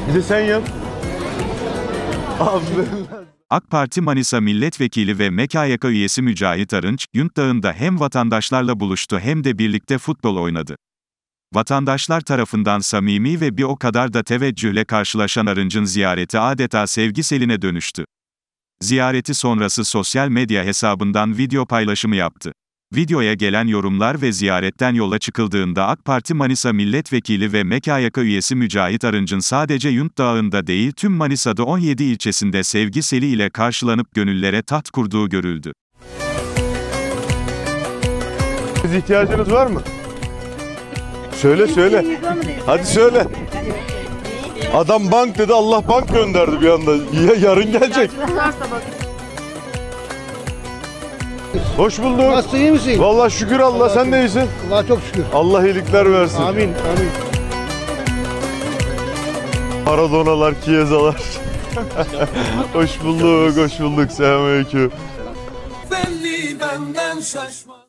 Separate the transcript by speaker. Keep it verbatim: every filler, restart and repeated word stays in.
Speaker 1: Bir de sen yap. Aferin.
Speaker 2: AK Parti Manisa Milletvekili ve M K Y K üyesi Mücahit Arınç, Yunt Dağı'nda hem vatandaşlarla buluştu hem de birlikte futbol oynadı. Vatandaşlar tarafından samimi ve bir o kadar da teveccühle karşılaşan Arınç'ın ziyareti adeta sevgi seline dönüştü. Ziyareti sonrası sosyal medya hesabından video paylaşımı yaptı. Videoya gelen yorumlar ve ziyaretten yola çıkıldığında AK Parti Manisa Milletvekili ve M K Y K üyesi Mücahit Arınç'ın sadece Yunt Dağı'nda değil tüm Manisa'da on yedi ilçesinde sevgi seli ile karşılanıp gönüllere taht kurduğu görüldü.
Speaker 1: Siz ihtiyacınız var mı? Söyle söyle. Hadi söyle. Adam bank dedi, Allah bank gönderdi bir anda. Ya, yarın gelecek. Hoş bulduk.
Speaker 3: Nasılsın, iyi misin?
Speaker 1: Vallahi şükür Allah, sen de iyisin.
Speaker 3: Allah çok şükür.
Speaker 1: Allah iyilikler versin.
Speaker 3: Amin, amin.
Speaker 1: Maradonalar, Kiezalar. Hoş bulduk, hoş bulduk. Selamünaleyküm.
Speaker 4: Belli benden şaşma.